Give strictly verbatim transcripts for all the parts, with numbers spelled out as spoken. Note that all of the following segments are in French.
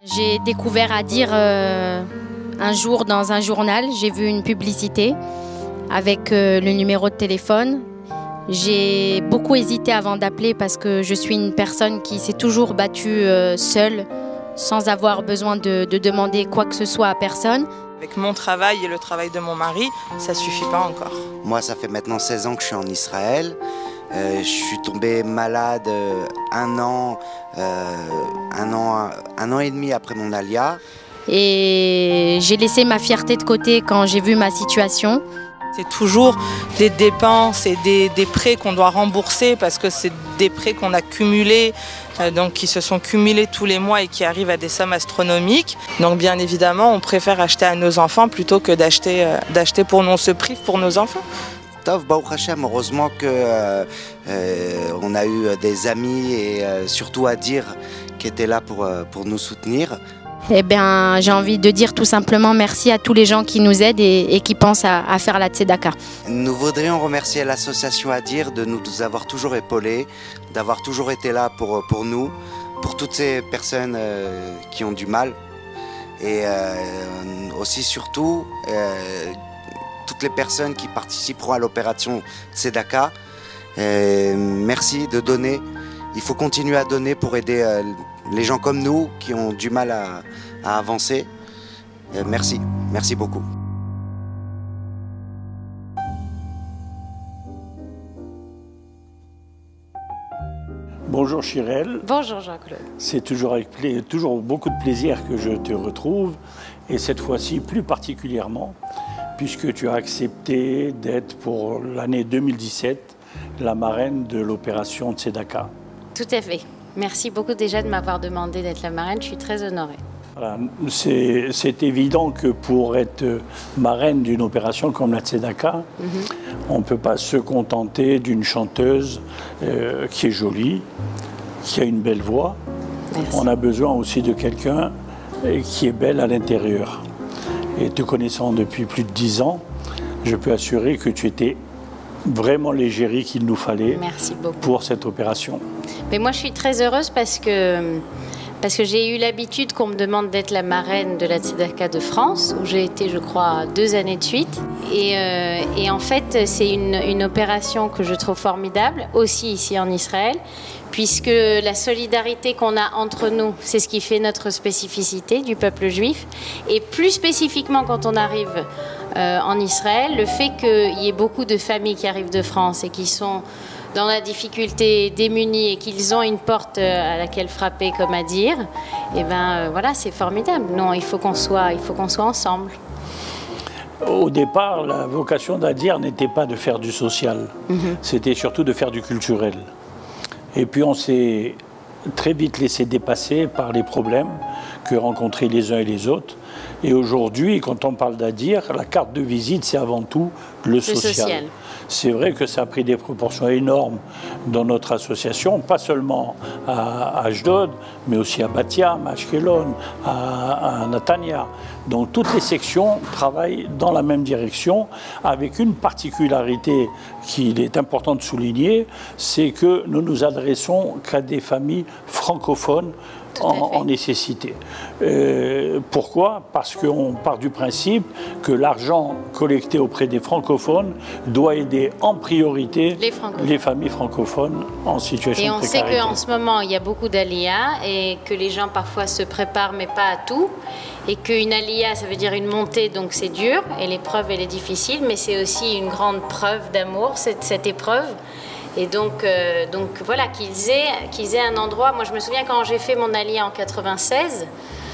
J'ai découvert Adir euh, un jour dans un journal. J'ai vu une publicité avec euh, le numéro de téléphone. J'ai beaucoup hésité avant d'appeler parce que je suis une personne qui s'est toujours battue euh, seule, sans avoir besoin de, de demander quoi que ce soit à personne. Avec mon travail et le travail de mon mari, ça ne suffit pas encore. Moi, ça fait maintenant seize ans que je suis en Israël. Euh, je suis tombé malade euh, un an, euh, un an, un an et demi après mon alia. Et j'ai laissé ma fierté de côté quand j'ai vu ma situation. C'est toujours des dépenses et des, des prêts qu'on doit rembourser parce que c'est des prêts qu'on a cumulés, euh, donc qui se sont cumulés tous les mois et qui arrivent à des sommes astronomiques. Donc bien évidemment, on préfère acheter à nos enfants plutôt que d'acheter euh, d'acheter pour nous. On se prive pour nos enfants. Tov, Baruch Hashem, heureusement qu'on euh, euh, a eu des amis et euh, surtout Adir qui était là pour, euh, pour nous soutenir. Eh bien, j'ai envie de dire tout simplement merci à tous les gens qui nous aident et, et qui pensent à, à faire la tzedaka. Nous voudrions remercier l'association Adir de nous avoir toujours épaulés, d'avoir toujours été là pour, pour nous, pour toutes ces personnes euh, qui ont du mal et euh, aussi surtout euh, toutes les personnes qui participeront à l'opération Tzedaka. Euh, merci de donner. Il faut continuer à donner pour aider euh, les gens comme nous qui ont du mal à, à avancer. Euh, merci, merci beaucoup. Bonjour Chirel. Bonjour Jean-Claude. C'est toujours avec pla- toujours beaucoup de plaisir que je te retrouve, et cette fois-ci plus particulièrement, puisque tu as accepté d'être pour l'année deux mille dix-sept la marraine de l'opération Tzedaka. Tout à fait. Merci beaucoup déjà de m'avoir demandé d'être la marraine, je suis très honorée. Voilà, c'est, c'est évident que pour être marraine d'une opération comme la Tzedaka, mm-hmm. on ne peut pas se contenter d'une chanteuse euh, qui est jolie, qui a une belle voix. Merci. On a besoin aussi de quelqu'un qui est belle à l'intérieur. Et te connaissant depuis plus de dix ans, je peux assurer que tu étais vraiment l'égérie qu'il nous fallait pour cette opération. Mais moi, je suis très heureuse parce que, parce que j'ai eu l'habitude qu'on me demande d'être la marraine de la Tzedaka de France, où j'ai été, je crois, deux années de suite. Et, euh, et en fait, c'est une, une opération que je trouve formidable, aussi ici en Israël, puisque la solidarité qu'on a entre nous, c'est ce qui fait notre spécificité du peuple juif. Et plus spécifiquement quand on arrive euh, en Israël, le fait qu'il y ait beaucoup de familles qui arrivent de France et qui sont dans la difficulté, démunis, et qu'ils ont une porte à laquelle frapper, comme à dire, et ben euh, voilà, c'est formidable. Non, il faut qu'on soit, il faut qu'on soit ensemble. Au départ, la vocation d'Adir n'était pas de faire du social, mm-hmm. c'était surtout de faire du culturel. Et puis on s'est très vite laissé dépasser par les problèmes que rencontraient les uns et les autres. Et aujourd'hui, quand on parle d'Adir, la carte de visite, c'est avant tout le, le social. social. C'est vrai que ça a pris des proportions énormes dans notre association, pas seulement à Ashdod, mais aussi à Bat Yam, à Ashkelon, à, à Netanya. Donc toutes les sections travaillent dans la même direction, avec une particularité qu'il est important de souligner, c'est que nous nous adressons qu'à des familles francophones en, en nécessité. Euh, pourquoi ? Parce qu'on part du principe que l'argent collecté auprès des francophones doit aider en priorité les, les familles francophones en situation de précarité. Et on sait qu'en ce moment, il y a beaucoup d'aliyah et que les gens parfois se préparent, mais pas à tout. Et qu'une aliyah, ça veut dire une montée, donc c'est dur, et l'épreuve, elle est difficile, mais c'est aussi une grande preuve d'amour, cette, cette épreuve. Et donc, euh, donc voilà, qu'ils aient, qu'ils aient un endroit. Moi, je me souviens quand j'ai fait mon aliyah en quatre-vingt-seize,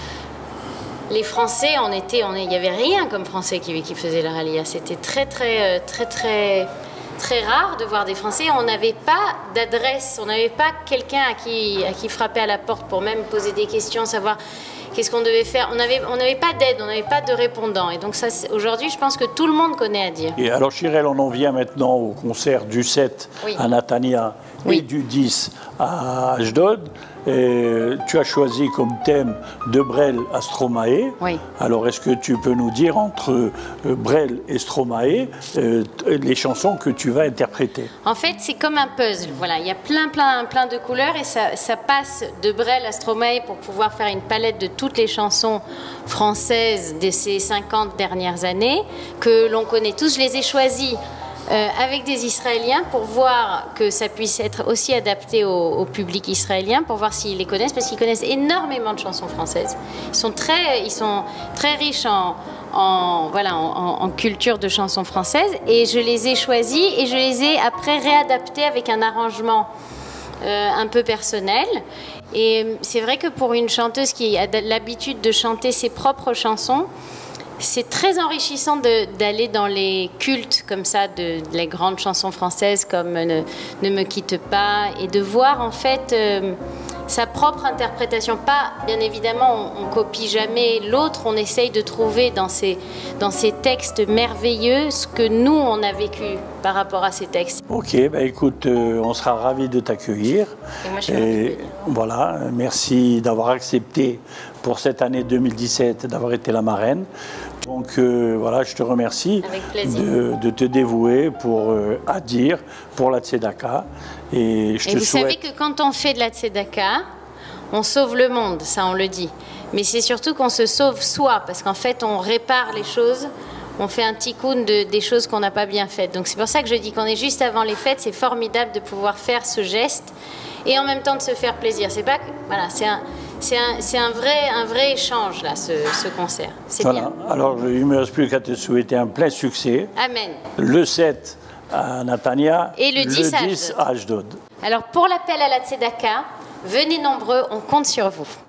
les Français, on était, on, il n'y avait rien comme Français qui, qui faisaient leur aliyah. C'était très, très, très, très, très rare de voir des Français. On n'avait pas d'adresse, on n'avait pas quelqu'un à qui, à qui frapper à la porte pour même poser des questions, savoir qu'est-ce qu'on devait faire. On n'avait on n'avait pas d'aide, on n'avait pas de répondant. Et donc ça, aujourd'hui, je pense que tout le monde connaît Adir. Et alors, Chirel, on en vient maintenant au concert du sept oui. à Netanya oui. et du dix à Ashdod. Et tu as choisi comme thème de Brel à Stromae. Oui. Alors, est-ce que tu peux nous dire entre Brel et Stromae euh, les chansons que tu vas interpréter? En fait, c'est comme un puzzle. Voilà, il y a plein, plein, plein de couleurs et ça, ça passe de Brel à Stromae pour pouvoir faire une palette de toutes les chansons françaises de ces cinquante dernières années que l'on connaît tous. Je les ai choisies Euh, avec des Israéliens pour voir que ça puisse être aussi adapté au, au public israélien, pour voir s'ils les connaissent, parce qu'ils connaissent énormément de chansons françaises. Ils sont très, ils sont très riches en, en, voilà, en, en culture de chansons françaises, et je les ai choisis et je les ai après réadaptés avec un arrangement euh, un peu personnel. Et c'est vrai que pour une chanteuse qui a l'habitude de chanter ses propres chansons, c'est très enrichissant d'aller dans les cultes comme ça, de, de les grandes chansons françaises comme ne, ne me quitte pas, et de voir en fait euh, sa propre interprétation. Pas, bien évidemment, on, on copie jamais l'autre, on essaye de trouver dans ces, dans ces textes merveilleux ce que nous, on a vécu par rapport à ces textes. Ok, bah écoute, euh, on sera ravis de t'accueillir. Et moi, je suis ravie. Voilà, merci d'avoir accepté pour cette année deux mille dix-sept d'avoir été la marraine. Donc euh, voilà, je te remercie de, de te dévouer pour euh, Adir, pour la Tzedaka. Et, je et te vous souhaite... savez que quand on fait de la Tzedaka, on sauve le monde, ça on le dit. Mais c'est surtout qu'on se sauve soi, parce qu'en fait on répare les choses, on fait un tikkun de, des choses qu'on n'a pas bien faites. Donc c'est pour ça que je dis qu'on est juste avant les fêtes, c'est formidable de pouvoir faire ce geste et en même temps de se faire plaisir. C'est pas que, voilà, c'est un... C'est un, un, vrai, un vrai échange, là, ce, ce concert. C'est voilà. bien. Alors, il ne me reste plus qu'à te souhaiter un plein succès. Amen. Le sept à Natania et le dix, le dix à Ashdod. Alors, pour l'appel à la Tzedaka, venez nombreux, on compte sur vous.